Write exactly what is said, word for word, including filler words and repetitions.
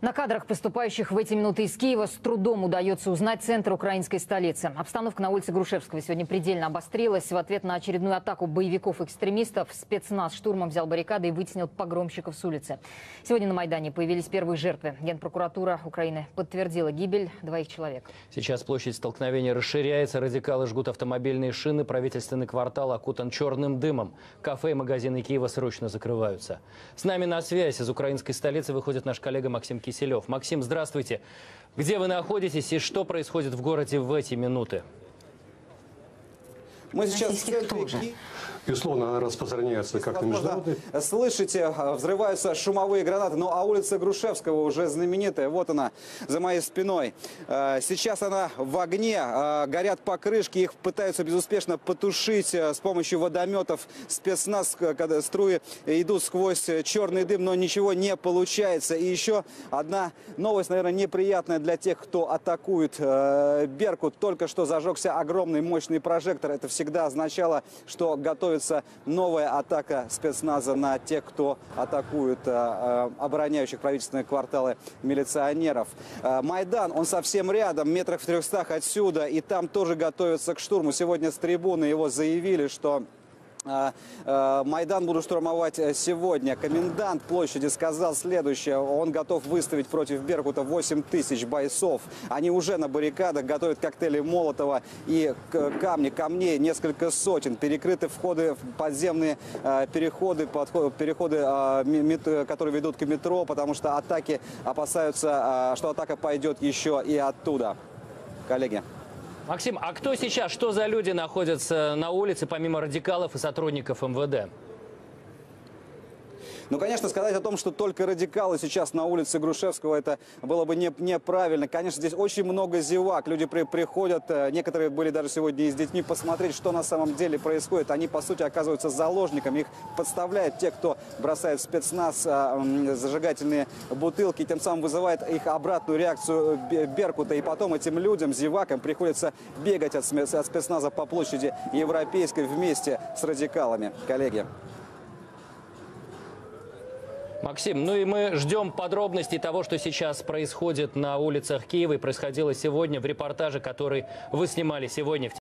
На кадрах, поступающих в эти минуты из Киева, с трудом удается узнать центр украинской столицы. Обстановка на улице Грушевского сегодня предельно обострилась. В ответ на очередную атаку боевиков-экстремистов спецназ штурмом взял баррикады и вытеснил погромщиков с улицы. Сегодня на Майдане появились первые жертвы. Генпрокуратура Украины подтвердила гибель двоих человек. Сейчас площадь столкновения расширяется. Радикалы жгут автомобильные шины. Правительственный квартал окутан черным дымом. Кафе и магазины Киева срочно закрываются. С нами на связь из украинской столицы выходит наш коллега Максим Киселев. Максим, здравствуйте. Где вы находитесь и что происходит в городе в эти минуты? Мы сейчас в центре Киева. Безусловно, она распространяется как на международный. Слышите, взрываются шумовые гранаты. Ну а улица Грушевского уже знаменитая. Вот она за моей спиной. Сейчас она в огне. Горят покрышки. Их пытаются безуспешно потушить с помощью водометов. Спецназ, когда струи идут сквозь черный дым, но ничего не получается. И еще одна новость, наверное, неприятная для тех, кто атакует Беркут. Только что зажегся огромный мощный прожектор. Это всегда означало, что готовится новая атака спецназа на тех, кто атакует э, обороняющих правительственные кварталы милиционеров. Э, Майдан, он совсем рядом, метрах в трехстах отсюда, и там тоже готовятся к штурму. Сегодня с трибуны его заявили, что Майдан будут штурмовать сегодня. Комендант площади сказал следующее. Он готов выставить против Беркута восемь тысяч бойцов. Они уже на баррикадах готовят коктейли Молотова и камни, камней несколько сотен. Перекрыты входы, подземные переходы, переходы, которые ведут к метро, потому что атаки опасаются, что атака пойдет еще и оттуда. Коллеги. Максим, а кто сейчас, что за люди находятся на улице, помимо радикалов и сотрудников эм вэ дэ? Ну, конечно, сказать о том, что только радикалы сейчас на улице Грушевского, это было бы не, неправильно. Конечно, здесь очень много зевак. Люди при, приходят, некоторые были даже сегодня и с детьми, посмотреть, что на самом деле происходит. Они, по сути, оказываются заложниками. Их подставляют те, кто бросает в спецназ э, зажигательные бутылки, тем самым вызывает их обратную реакцию Беркута. И потом этим людям, зевакам, приходится бегать от, от спецназа по площади Европейской вместе с радикалами. Коллеги. Максим, ну и мы ждем подробностей того, что сейчас происходит на улицах Киева и происходило сегодня в репортаже, который вы снимали сегодня в